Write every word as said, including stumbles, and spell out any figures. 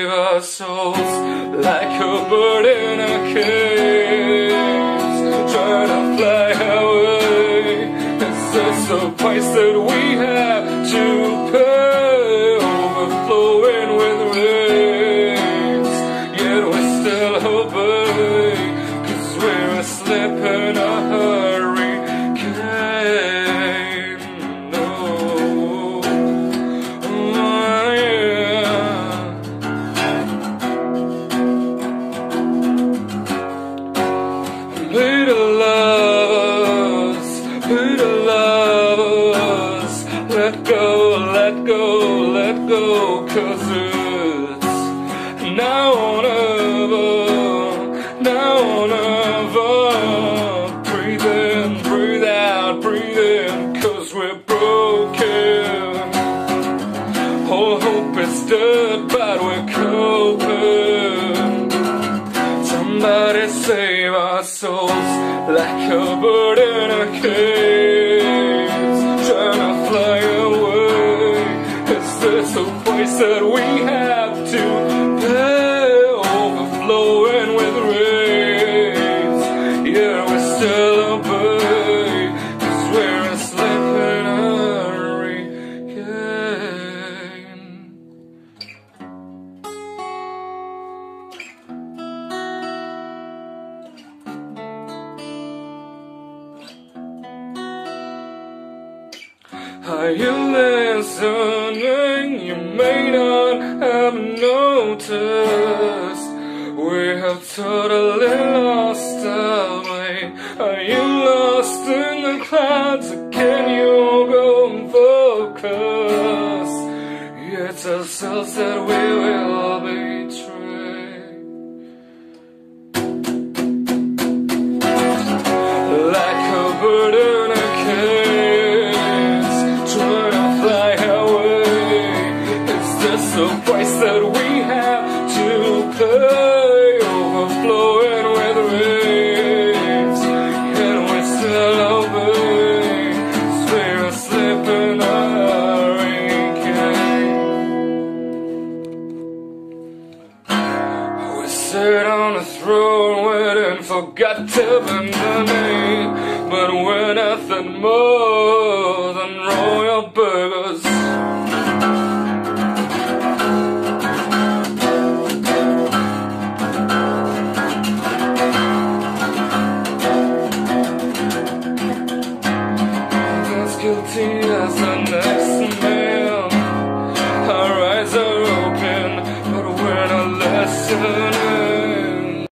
our souls like a bird in a cage, trying to fly away. Is this a price that we have to pay, overflowing with rains? Yet we still obey, 'cause we're asleep in a hurricane. No. Oh, yeah. Little lovers, little lovers, let go, let go, let go, 'cause it's now or never, now or never. Breathe in, breathe out, breathe in, 'cause we're broken. All hope is dead, but we're coping. Somebody save our souls like a bird in a cage, trying to fly away. Is this a price that we have to pay, overflowing with rains? Yeah, we still obey, 'cause we're asleep in a hurricane. Are you listening? You may not have noticed we have totally lost our way. Are you lost in the clouds? Can you go and focus? It's ourselves that we will betray. Like a bird in a cage, trying to fly away. Is this the price that we have to pay, overflowing with rains? Can we still obey, 'cause we're asleep in a hurricane? We sit on a throne waiting for God to bend the knee, but we're nothing more than royal beggars. As guilty as the night.